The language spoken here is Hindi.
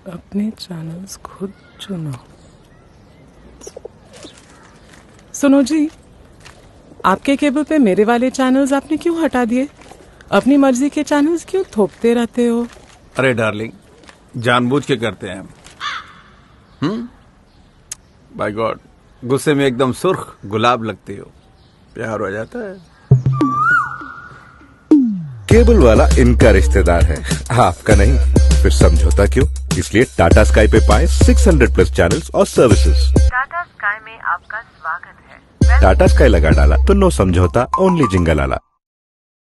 अपने चैनल्स खुद चुनो। सुनो जी, आपके केबल पे मेरे वाले चैनल्स आपने क्यों हटा दिए? अपनी मर्जी के चैनल्स क्यों थोपते रहते हो? अरे डार्लिंग, जानबूझ के करते हैं हम। बाय गॉड, गुस्से में एकदम सुर्ख गुलाब लगती हो, प्यार हो जाता है। केबल वाला इनका रिश्तेदार है, आपका नहीं। फिर समझौता क्यों? इसलिए टाटा स्काई पे पाएं 600+ चैनल्स और सर्विसेज। टाटा स्काई में आपका स्वागत है। टाटा स्काई लगा डाला तो नो समझौता, ओनली जिंगल आला।